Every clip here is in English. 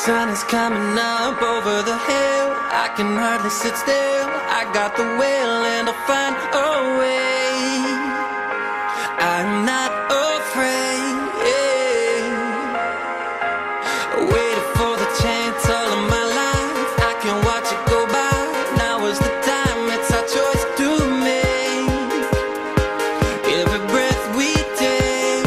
sun is coming up over the hill. I can hardly sit still. I got the will and I'll find a way. I'm not afraid. Waited for the chance all of my life. I can watch it go by. Now is the time. It's our choice to make. Every breath we take.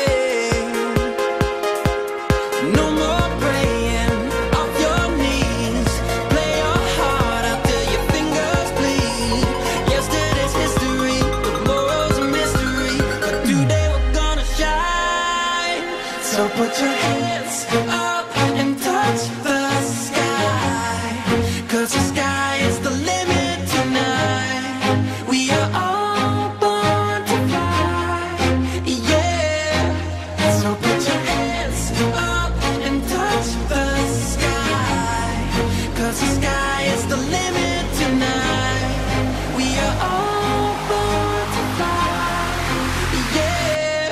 No more praying off your knees. Play your heart out till your fingers bleed. Yesterday's history, tomorrow's a mystery, but today we're gonna shine. So put your hands up and touch the sky, 'cause the sky is the limit tonight. We are all born to fly, yeah. So put your hands up and touch the sky, 'cause the sky is the limit tonight. We are all born to fly, yeah.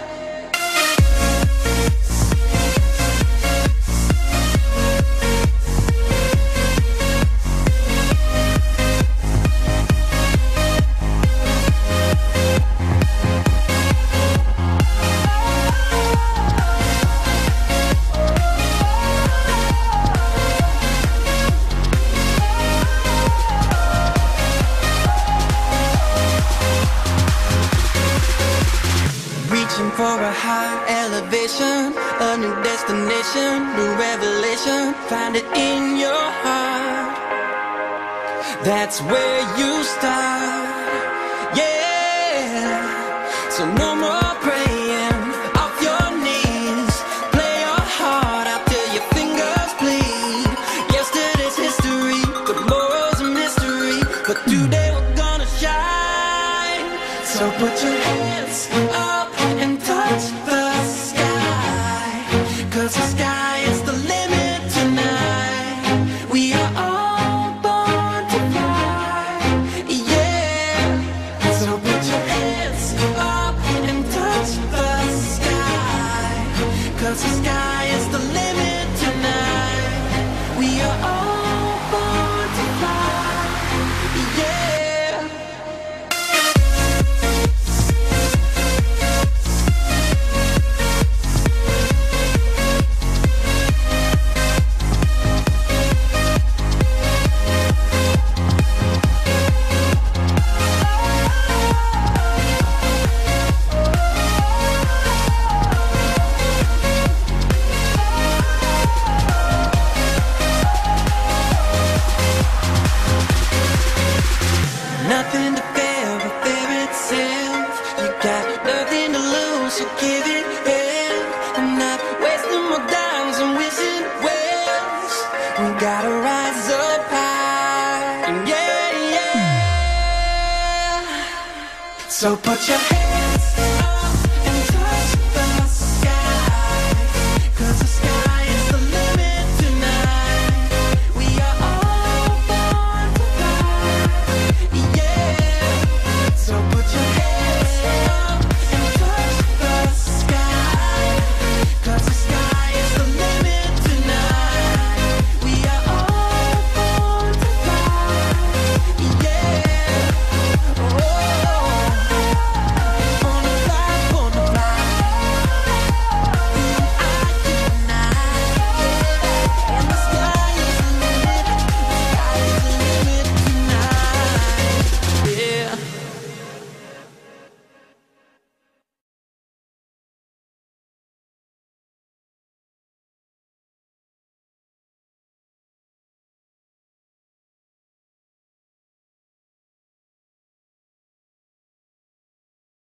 Reaching for a high elevation, a new destination, new revelation. Find it in your heart. That's where you start, yeah. So no more praying off your knees. Play your heart out till your fingers bleed. Yesterday's history, tomorrow's a mystery, but today we're gonna shine. So put your hands up and touch the sky, 'cause the sky is the limit tonight. We are all born to fly, yeah. So put your hands up and touch the sky, 'cause the sky is the limit tonight. We are all born to fly, yeah. Nothing to fear but fear itself. You got nothing to lose, so give it hell. I'm not wasting more dimes and wishing wells. We gotta rise up high, yeah, yeah. So put your hands